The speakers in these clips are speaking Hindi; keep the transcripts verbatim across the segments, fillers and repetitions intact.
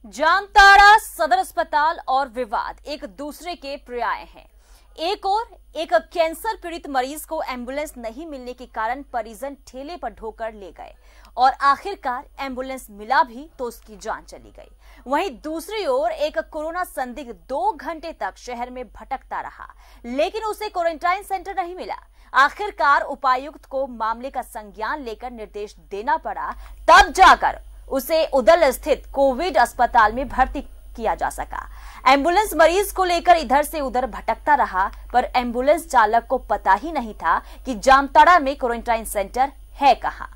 जामताड़ा सदर अस्पताल और विवाद एक दूसरे के पर्याय हैं। एक और एक कैंसर पीड़ित मरीज को एम्बुलेंस नहीं मिलने के कारण परिजन ठेले पर ढोकर ले गए और आखिरकार एम्बुलेंस मिला भी तो उसकी जान चली गई। वहीं दूसरी ओर एक कोरोना संदिग्ध दो घंटे तक शहर में भटकता रहा, लेकिन उसे क्वारंटाइन सेंटर नहीं मिला। आखिरकार उपायुक्त को मामले का संज्ञान लेकर निर्देश देना पड़ा, तब जाकर उसे उदल स्थित कोविड अस्पताल में भर्ती किया जा सका। एम्बुलेंस मरीज को लेकर इधर से उधर भटकता रहा, पर एम्बुलेंस चालक को पता ही नहीं था कि जामताड़ा में क्वारंटाइन सेंटर है कहां।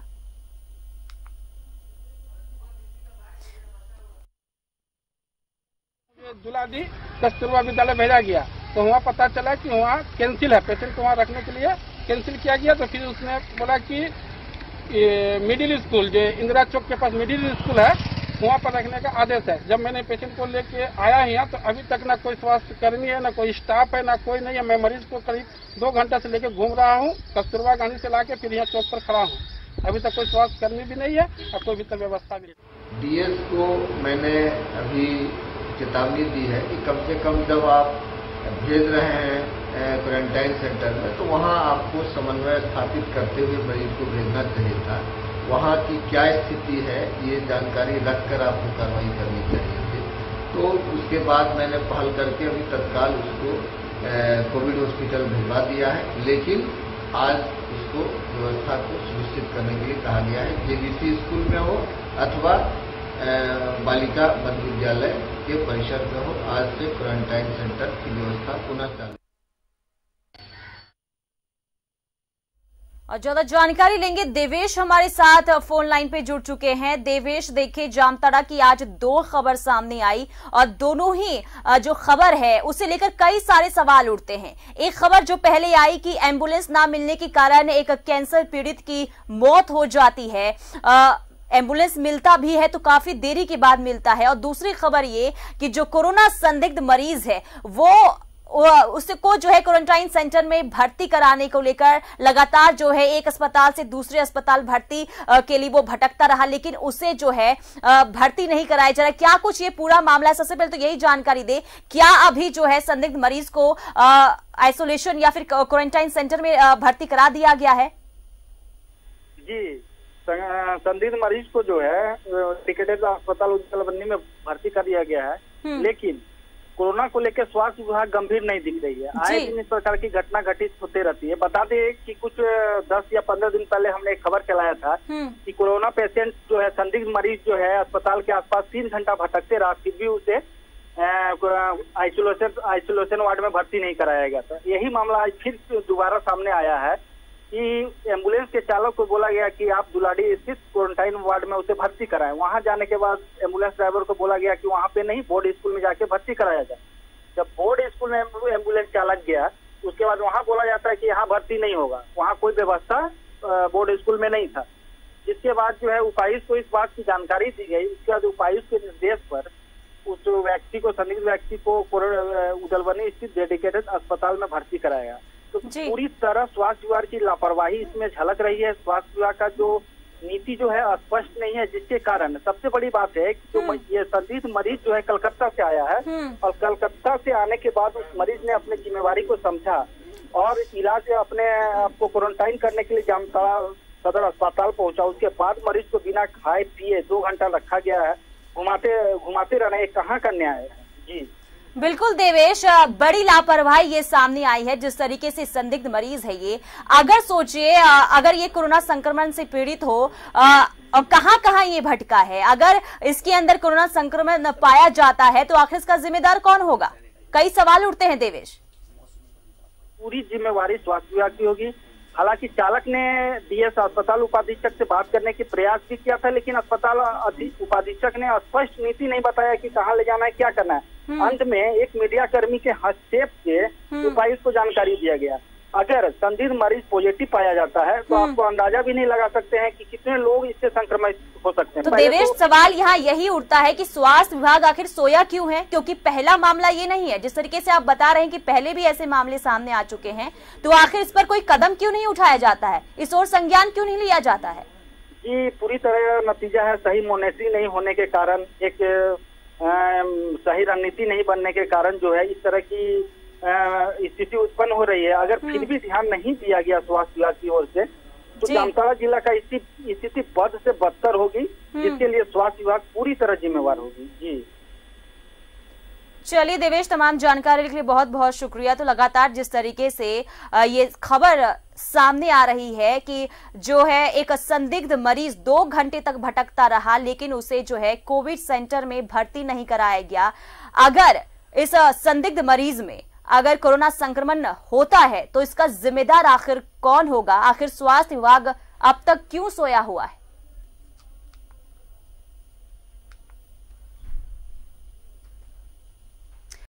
दुलादी कस्तूरबा विद्यालय भेजा गया तो वहाँ पता चला कि वहाँ कैंसिल है, पेशेंट को वहाँ रखने के लिए कैंसिल किया गया। तो फिर उसने बोला कि मिडिल स्कूल जो इंदिरा चौक के पास मिडिल स्कूल है वहाँ पर रखने का आदेश है। जब मैंने पेशेंट को लेके आया यहाँ तो अभी तक ना कोई स्वास्थ्य कर्मी है, ना कोई स्टाफ है, ना कोई नहीं है। मैं मरीज को करीब दो घंटा से लेके घूम रहा हूँ, कस्तूरबा गांधी से लाके फिर यहाँ चौक पर खड़ा हूँ। अभी तक कोई स्वास्थ्य कर्मी भी नहीं है और कोई भी तक व्यवस्था भी नहीं। डीएस को मैंने अभी चेतावनी दी है कि कम से कम जब आप भेज रहे हैं क्वारंटाइन सेंटर में तो वहाँ आपको समन्वय स्थापित करते हुए मरीज को भेजना चाहिए था। वहाँ की क्या स्थिति है ये जानकारी रखकर आपको कार्रवाई करनी चाहिए थी। तो उसके बाद मैंने पहल करके अभी तत्काल उसको कोविड हॉस्पिटल भिजवा दिया है, लेकिन आज उसको व्यवस्था को सुनिश्चित करने के लिए कहा गया है। जेबीसी स्कूल में हो अथवा बालिका मध्य विद्यालय के परिसर में हो, आज से क्वारंटाइन सेंटर की व्यवस्था पुनः चालू। और ज्यादा जानकारी लेंगे, देवेश हमारे साथ फोन लाइन पे जुड़ चुके हैं। देवेश, देखिए जामताड़ा की आज दो खबर सामने आई और दोनों ही जो खबर है उसे लेकर कई सारे सवाल उठते हैं। एक खबर जो पहले आई कि एम्बुलेंस ना मिलने के कारण एक कैंसर पीड़ित की मौत हो जाती है, आ, एम्बुलेंस मिलता भी है तो काफी देरी के बाद मिलता है। और दूसरी खबर ये कि जो कोरोना संदिग्ध मरीज है वो उसको जो है क्वारंटाइन सेंटर में भर्ती कराने को लेकर लगातार जो है एक अस्पताल से दूसरे अस्पताल भर्ती के लिए वो भटकता रहा, लेकिन उसे जो है भर्ती नहीं कराया जा रहा। क्या कुछ ये पूरा मामला है? सबसे पहले तो यही जानकारी दे, क्या अभी जो है संदिग्ध मरीज को आइसोलेशन या फिर क्वारंटाइन सेंटर में भर्ती करा दिया गया है? जी, संदिग्ध मरीज को जो है टिकेटेड अस्पताल उदलबनी में भर्ती कर दिया गया है, लेकिन कोरोना को लेकर स्वास्थ्य विभाग गंभीर नहीं दिख रही है। आए दिन इस प्रकार की घटना घटित होते रहती है। बता दें कि कुछ दस या पंद्रह दिन पहले हमने एक खबर चलाया था कि कोरोना पेशेंट जो है संदिग्ध मरीज जो है अस्पताल के आसपास तीन घंटा भटकते रहा, फिर भी उसे आइसोलेशन आइसोलेशन वार्ड में भर्ती नहीं कराया गया था। यही मामला आज फिर दोबारा सामने आया है कि एम्बुलेंस के चालक को बोला गया कि आप दुलाडी स्थित क्वारंटाइन वार्ड में उसे भर्ती कराएं। वहां जाने के बाद एम्बुलेंस ड्राइवर को बोला गया कि वहां पे नहीं, बोर्ड स्कूल में जाके भर्ती कराया जाए। जब बोर्ड स्कूल में एम्बुलेंस चालक गया उसके बाद वहां बोला जाता है कि यहाँ भर्ती नहीं होगा, वहाँ कोई व्यवस्था बोर्ड स्कूल में नहीं था। जिसके बाद जो है उपायुक्त को इस बात की जानकारी दी गई। उसके बाद उपायुक्त के निर्देश पर उस व्यक्ति को संदिग्ध व्यक्ति को उदलबनी स्थित डेडिकेटेड अस्पताल में भर्ती कराया। तो पूरी तरह स्वास्थ्य विभाग की लापरवाही इसमें झलक रही है। स्वास्थ्य विभाग का जो नीति जो है स्पष्ट नहीं है, जिसके कारण सबसे बड़ी बात है कि जो ये संदिग्ध मरीज जो है कलकत्ता से आया है और कलकत्ता से आने के बाद उस मरीज ने अपनी जिम्मेवारी को समझा और इलाज अपने आपको क्वारंटाइन करने के लिए जामताड़ा सदर अस्पताल पहुंचा। उसके बाद मरीज को बिना खाए पिए दो घंटा रखा गया है, घुमाते घुमाते रहना, कहाँ का न्याय है? जी बिल्कुल देवेश, बड़ी लापरवाही ये सामने आई है। जिस तरीके से संदिग्ध मरीज है ये, अगर सोचिए अगर ये कोरोना संक्रमण से पीड़ित हो और कहां कहां ये भटका है, अगर इसके अंदर कोरोना संक्रमण पाया जाता है तो आखिर इसका जिम्मेदार कौन होगा? कई सवाल उठते हैं देवेश। पूरी जिम्मेवारी स्वास्थ्य विभाग की होगी। हालांकि चालक ने डीएस अस्पताल उपाधीक्षक से बात करने की प्रयास भी किया था, लेकिन अस्पताल उपाधीक्षक ने स्पष्ट नीति नहीं बताया कि कहाँ ले जाना है, क्या करना है। अंत में एक मीडिया कर्मी के हस्तक्षेप से उपायुक्त को जानकारी दिया गया। अगर संदिग्ध मरीज पॉजिटिव पाया जाता है तो आपको अंदाजा भी नहीं लगा सकते हैं कि कितने लोग इससे संक्रमित हो सकते हैं। तो देवेश, सवाल यहाँ यही उठता है कि स्वास्थ्य विभाग आखिर सोया क्यों है? क्योंकि पहला मामला ये नहीं है। जिस तरीके से आप बता रहे हैं कि पहले भी ऐसे मामले सामने आ चुके हैं, तो आखिर इस पर कोई कदम क्यों नहीं उठाया जाता है? इस ओर संज्ञान क्यों नहीं लिया जाता है? जी, पूरी तरह नतीजा है सही मॉनिटरिंग नहीं होने के कारण एक सही रणनीति नहीं बनने के कारण जो है इस तरह की स्थिति उत्पन्न हो रही है। अगर फिर भी ध्यान नहीं दिया गया स्वास्थ्य विभाग की ओर से तो जामताड़ा जिला का स्थिति बद से बदतर होगी, जिसके लिए स्वास्थ्य विभाग पूरी तरह जिम्मेवार होगी। जी चलिए देवेश, तमाम जानकारी के लिए बहुत बहुत शुक्रिया। तो लगातार जिस तरीके से ये खबर सामने आ रही है कि जो है एक संदिग्ध मरीज दो घंटे तक भटकता रहा, लेकिन उसे जो है कोविड सेंटर में भर्ती नहीं कराया गया। अगर इस संदिग्ध मरीज में अगर कोरोना संक्रमण होता है तो इसका जिम्मेदार आखिर कौन होगा? आखिर स्वास्थ्य विभाग अब तक क्यों सोया हुआ है?